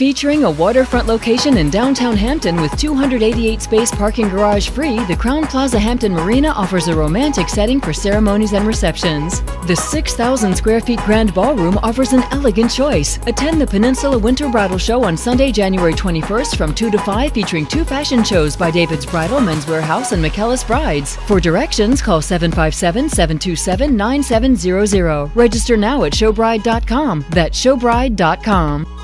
Featuring a waterfront location in downtown Hampton with 288 space parking garage free, the Crowne Plaza Hampton Marina offers a romantic setting for ceremonies and receptions. The 6,000 square feet Grand Ballroom offers an elegant choice. Attend the Peninsula Winter Bridal Show on Sunday, January 21st from 2 to 5, featuring 2 fashion shows by David's Bridal, Men's Wearhouse and McEllis Brides. For directions, call 757-727-9700. Register now at showbride.com. That's showbride.com.